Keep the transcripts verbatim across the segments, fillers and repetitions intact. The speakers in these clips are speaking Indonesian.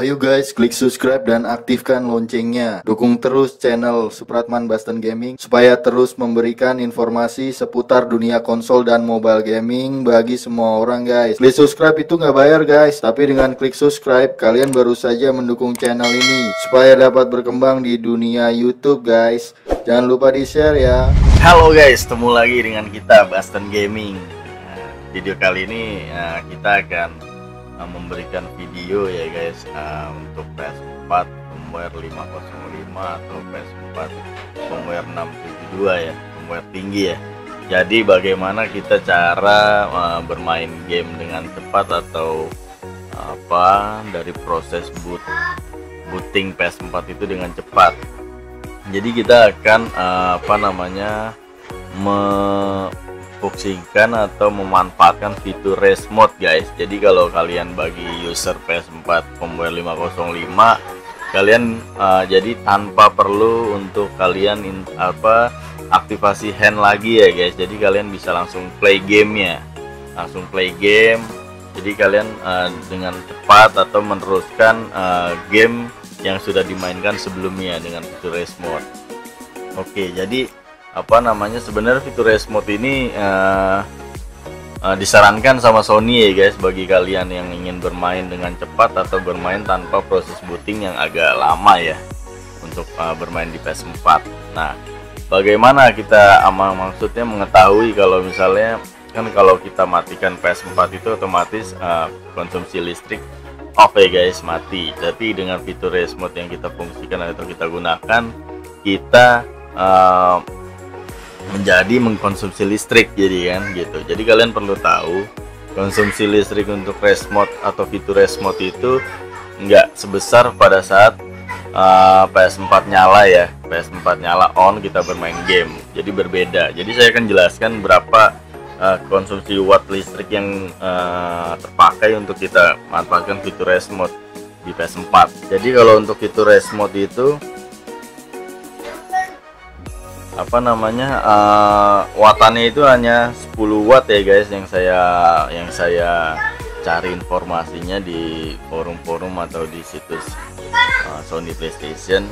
Ayo guys, klik subscribe dan aktifkan loncengnya. Dukung terus channel Supratman Boston Gaming supaya terus memberikan informasi seputar dunia konsol dan mobile gaming bagi semua orang guys. Klik subscribe itu nggak bayar guys, tapi dengan klik subscribe kalian baru saja mendukung channel ini supaya dapat berkembang di dunia YouTube guys. Jangan lupa di share ya. Halo guys, ketemu lagi dengan kita Boston Gaming. Nah, video kali ini uh, kita akan memberikan video ya guys uh, untuk P S empat firmware lima nol lima atau P S empat firmware enam tujuh dua ya, firmware tinggi ya. Jadi bagaimana kita cara uh, bermain game dengan cepat atau uh, apa dari proses boot booting P S empat itu dengan cepat. Jadi kita akan uh, apa namanya memfungsikan atau memanfaatkan fitur race mode guys. Jadi kalau kalian bagi user P S empat firmware lima nol lima, kalian uh, jadi tanpa perlu untuk kalian in, apa aktivasi hand lagi ya guys. Jadi kalian bisa langsung play gamenya, langsung play game. Jadi kalian uh, dengan cepat atau meneruskan uh, game yang sudah dimainkan sebelumnya dengan fitur race mode. Oke, jadi apa namanya sebenarnya fitur race mode ini uh, uh, disarankan sama Sony ya guys, bagi kalian yang ingin bermain dengan cepat atau bermain tanpa proses booting yang agak lama ya untuk uh, bermain di P S empat. Nah, bagaimana kita ama maksudnya mengetahui kalau misalnya kan kalau kita matikan P S empat itu otomatis uh, konsumsi listrik off ya guys, mati. Tapi dengan fitur race mode yang kita fungsikan atau kita gunakan, kita uh, menjadi mengkonsumsi listrik jadi kan gitu. Jadi kalian perlu tahu konsumsi listrik untuk race mode atau fitur race mode itu enggak sebesar pada saat uh, P S empat nyala ya. P S empat nyala on kita bermain game. Jadi berbeda. Jadi saya akan jelaskan berapa uh, konsumsi watt listrik yang uh, terpakai untuk kita manfaatkan fitur race mode di P S empat. Jadi kalau untuk fitur race mode itu apa namanya uh, wattannya itu hanya sepuluh watt ya guys, yang saya yang saya cari informasinya di forum-forum atau di situs uh, Sony PlayStation.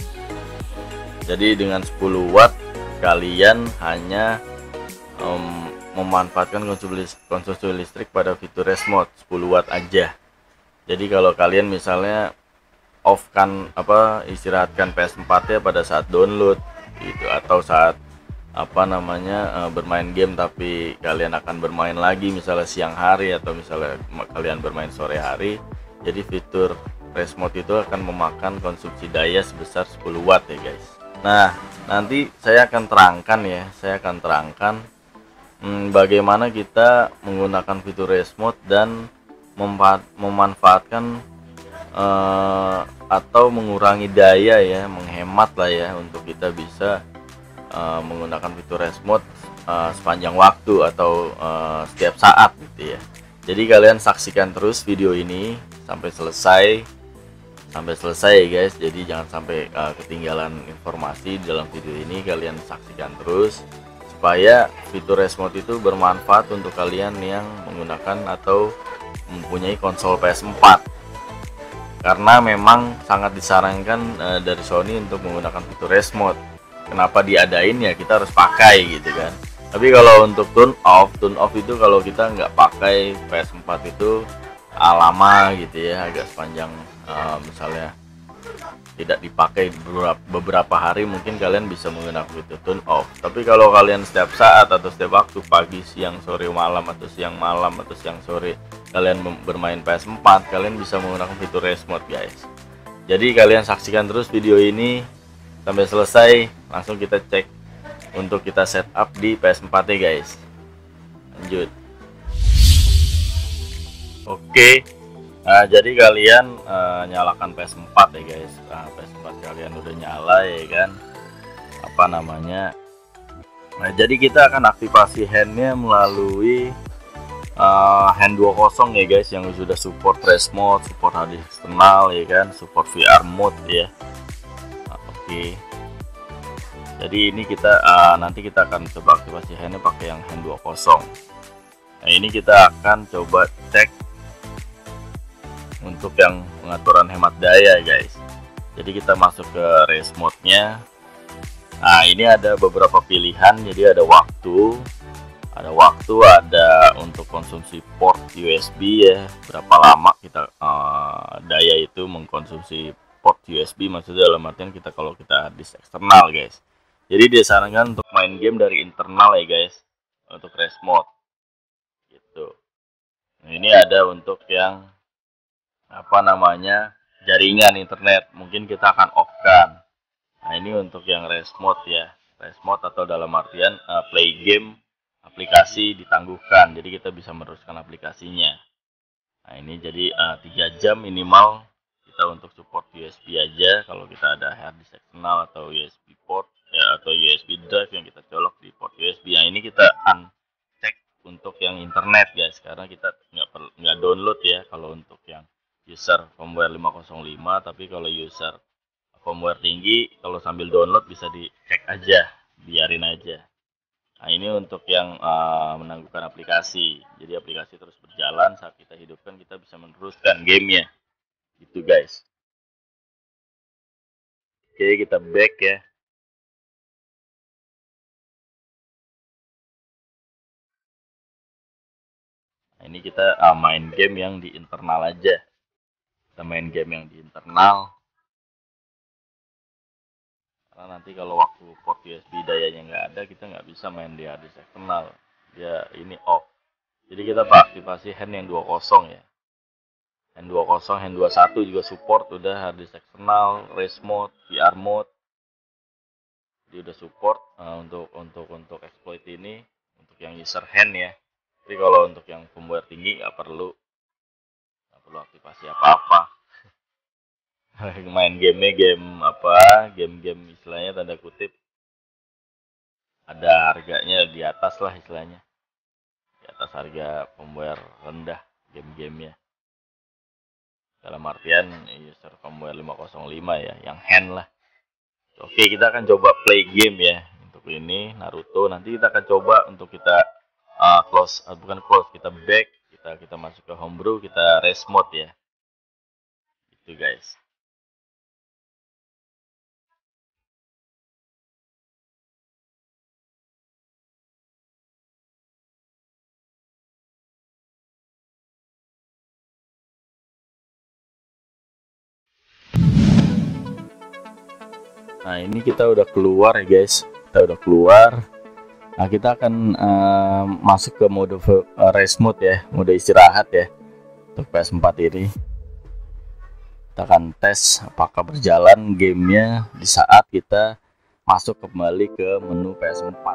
Jadi dengan sepuluh watt kalian hanya um, memanfaatkan konsumsi, konsumsi listrik pada fitur race mode sepuluh watt aja. Jadi kalau kalian misalnya off kan apa istirahatkan P S empat ya pada saat download gitu, atau saat apa namanya uh, bermain game tapi kalian akan bermain lagi misalnya siang hari atau misalnya kalian bermain sore hari, jadi fitur race mode itu akan memakan konsumsi daya sebesar sepuluh watt ya guys. Nah, nanti saya akan terangkan ya, saya akan terangkan hmm, bagaimana kita menggunakan fitur race mode dan memanfaatkan uh, atau mengurangi daya ya, menghemat lah ya, untuk kita bisa uh, menggunakan fitur race mode uh, sepanjang waktu atau uh, setiap saat gitu ya. Jadi kalian saksikan terus video ini sampai selesai sampai selesai guys. Jadi jangan sampai uh, ketinggalan informasi dalam video ini, kalian saksikan terus supaya fitur race mode itu bermanfaat untuk kalian yang menggunakan atau mempunyai konsol P S empat. Karena memang sangat disarankan uh, dari Sony untuk menggunakan fitur race mode. Kenapa diadain ya, kita harus pakai gitu kan. Tapi kalau untuk turn off, turn off itu kalau kita nggak pakai P S empat itu uh, lama gitu ya, agak sepanjang uh, misalnya tidak dipakai beberapa, beberapa hari, mungkin kalian bisa menggunakan fitur turn off. Tapi kalau kalian setiap saat atau setiap waktu, pagi, siang, sore, malam, atau siang malam atau siang sore kalian bermain P S empat, kalian bisa menggunakan fitur race mode guys. Jadi kalian saksikan terus video ini sampai selesai, langsung kita cek untuk kita setup di P S empat ya guys. Lanjut. Oke, nah, jadi kalian uh, nyalakan P S empat ya guys. Nah, P S empat kalian udah nyala ya kan, apa namanya. Nah, jadi kita akan aktivasi handnya melalui Uh, hand dua puluh ya guys, yang sudah support race mode, support hard disk eksternal ya kan, support V R mode ya. Nah, oke okay. Jadi ini kita uh, nanti kita akan coba aktivasi handnya pakai yang hand dua puluh. Nah, ini kita akan coba cek untuk yang pengaturan hemat daya guys. Jadi kita masuk ke race mode nya. Nah ini ada beberapa pilihan, jadi ada waktu ada waktu ada untuk konsumsi port U S B ya, berapa lama kita uh, daya itu mengkonsumsi port U S B, maksudnya dalam artian kita kalau kita disk eksternal guys. Jadi disarankan untuk main game dari internal ya guys, untuk race mode gitu. Nah, ini ada untuk yang apa namanya jaringan internet, mungkin kita akan off kan. Nah ini untuk yang race mode ya, race mode atau dalam artian uh, play game aplikasi ditangguhkan, jadi kita bisa meneruskan aplikasinya. Nah ini jadi uh, tiga jam minimal kita untuk support U S B aja kalau kita ada hard disk eksternal atau U S B port ya, atau U S B drive yang kita colok di port U S B. Nah ini kita uncek untuk yang internet guys, karena kita nggak perlu nggak download ya kalau untuk yang user firmware lima nol lima, tapi kalau user firmware tinggi kalau sambil download bisa dicek aja, biarin aja. Nah ini untuk yang uh, menangguhkan aplikasi, jadi aplikasi terus berjalan saat kita hidupkan, kita bisa meneruskan gamenya gitu guys. Oke kita back ya. Nah ini kita uh, main game yang di internal aja, kita main game yang di internal, karena nanti kalau waktu port U S B dayanya nggak ada, kita nggak bisa main di hard disk eksternal, dia ini off. Jadi kita aktifasi hand yang dua puluh ya, hand dua puluh, hand dua puluh satu juga support, udah hard disk eksternal, race mode, V R mode, dia udah support uh, untuk untuk untuk exploit ini untuk yang user hand ya. Tapi kalau untuk yang firmware tinggi nggak perlu nggak perlu aktivasi apa-apa. Main gamenya game apa, game-game istilahnya tanda kutip ada harganya di atas lah istilahnya, di atas harga firmware rendah game-gamenya, dalam artian user firmware lima nol lima ya, yang hand lah. Oke kita akan coba play game ya, untuk ini Naruto. Nanti kita akan coba untuk kita uh, close, uh, bukan close, kita back, kita kita masuk ke homebrew, kita race mode ya, itu guys. Nah ini kita udah keluar ya guys, kita udah keluar. Nah kita akan uh, masuk ke mode uh, race mode ya, mode istirahat ya untuk P S empat ini. Kita akan tes apakah berjalan gamenya di saat kita masuk kembali ke menu P S empat.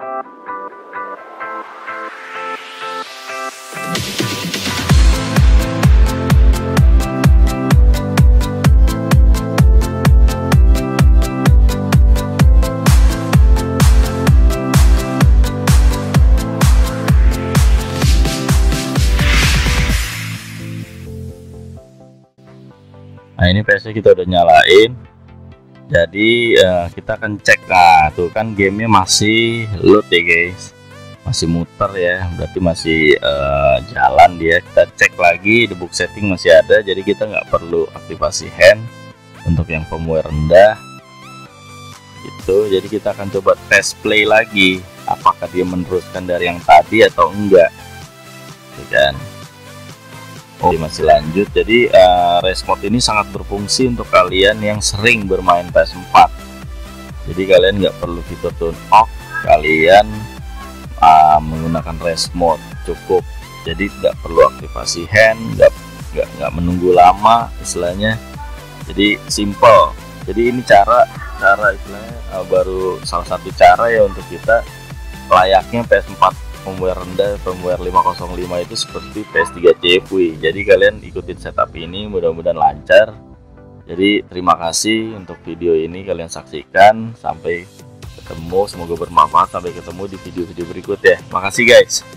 Nah ini P S nya kita udah nyalain, jadi uh, kita akan cek. Nah tuh kan gamenya masih load ya guys, masih muter ya, berarti masih uh, jalan dia. Kita cek lagi, debug setting masih ada, jadi kita nggak perlu aktivasi hand untuk yang firmware rendah gitu. Jadi kita akan coba tes play lagi, apakah dia meneruskan dari yang tadi atau enggak, kan? Oh masih lanjut. Jadi uh, race mode ini sangat berfungsi untuk kalian yang sering bermain P S empat. Jadi kalian nggak perlu fitur turn off, kalian uh, menggunakan race mode cukup. Jadi nggak perlu aktivasi hand, nggak nggak nggak menunggu lama istilahnya. Jadi simple. Jadi ini cara cara istilahnya uh, baru salah satu cara ya untuk kita layaknya P S empat firmware rendah, firmware lima nol lima itu seperti P S tiga C F W. Jadi kalian ikutin setup ini, mudah-mudahan lancar. Jadi terima kasih untuk video ini kalian saksikan. Sampai ketemu, semoga bermanfaat. Sampai ketemu di video-video berikut ya. Makasih guys.